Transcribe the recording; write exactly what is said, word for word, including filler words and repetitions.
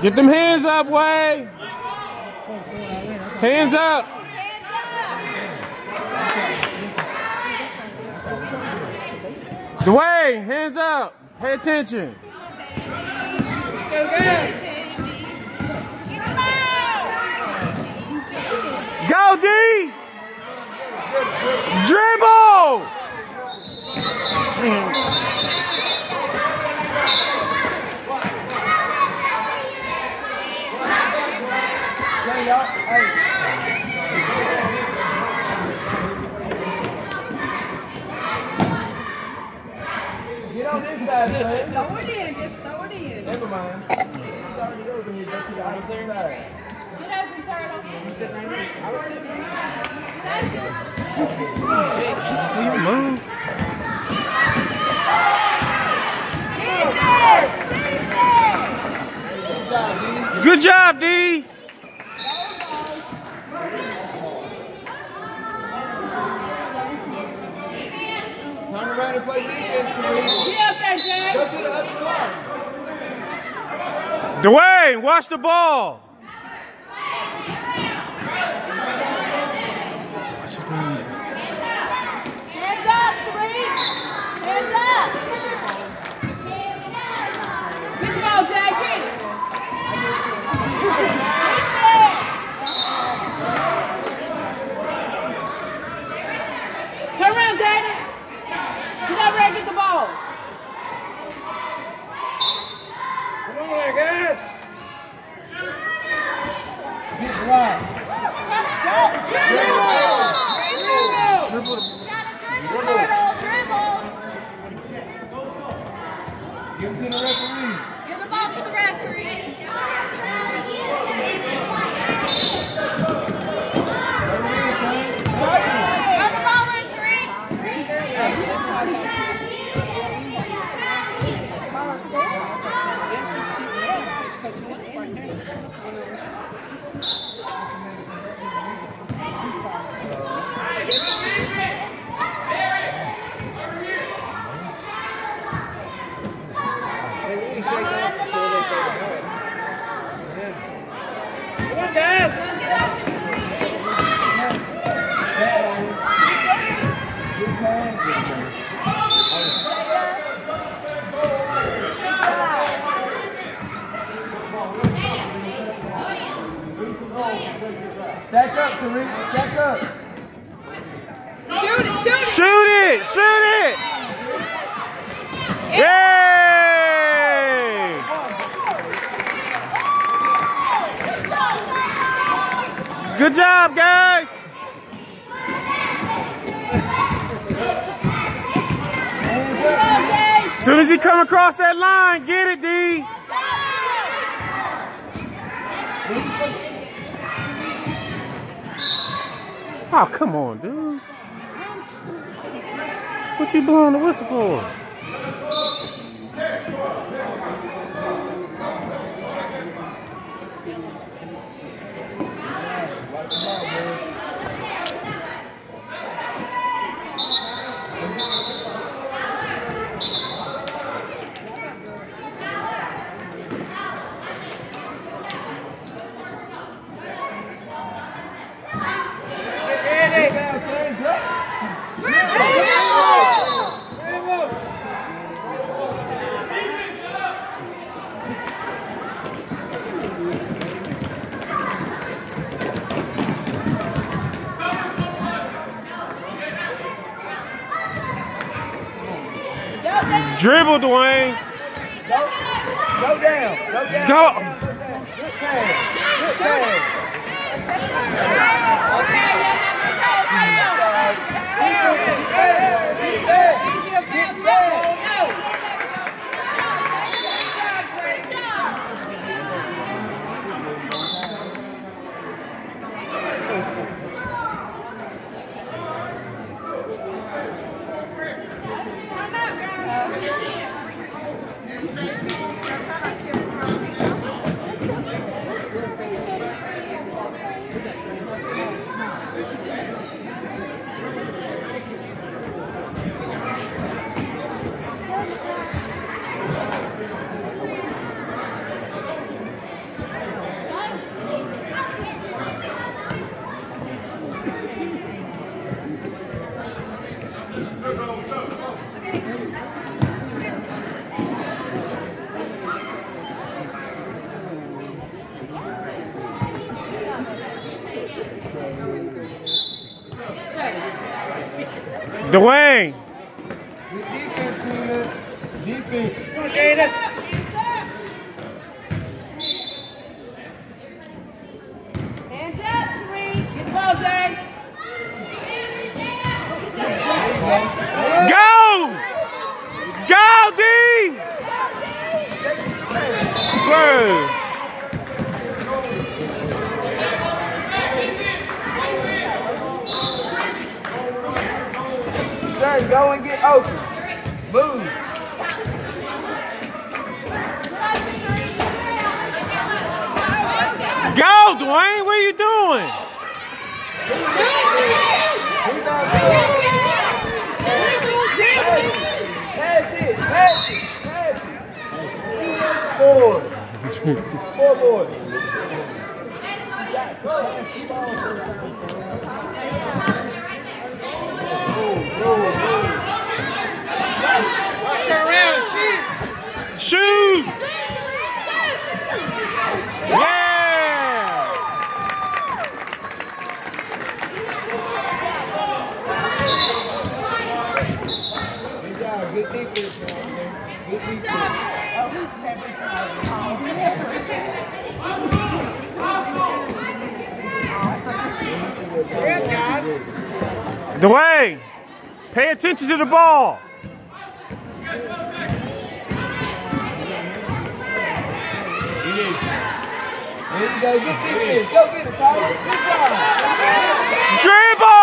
Get them hands up, Wade. Hands up. Dwayne, hands up. Pay attention. Go, D. Dribble. Get on this side, man. Throw it in, just throw it in. Never mind. It's already over here. Go to the other side. Get open, Turtle. You sitting right here? I was sitting right Move. Good job, D. Turn around and play defense, Kareem. Get up there, Jay. Go to the other block. Dwayne, watch the ball. Hands up, Tariq. Hands up. Get the ball, Jay. Get it. Turn around, Jay. Get over there and get the ball. Come on there, guys. Get right. Dribble. Dribble. Turtle, dribble. Give it to the referee. Give the ball to the referee. Throw the ball in, Tariq. Come on, guys. Stack up, Tariq. Stack up. Shoot it, shoot it. Shoot it, shoot it. Yay! Good job, guys. As soon as he come across that line, get it, D. Oh, come on, dude. What you blowing the whistle for? Dribble, Dwayne. Go, go down. Go down. Go. Good pass. Good pass. Dwayne. Defense. Come on, Jada. Hands up, Shereen. Get the ball, Jay. Go! Go, D! Word. Jay, go and get open. Move. Go, Dwayne, what are you doing? Pass it, pass it, pass it. Four. Four boys. Turn around, shoot. Shoot! Yeah! Good job, good defense, man. Good defense. Oh, who's never tried? Yeah, guys. Dwayne, pay attention to the ball. There you go, good defense. Go get it, Tyler. Good job. Dribble!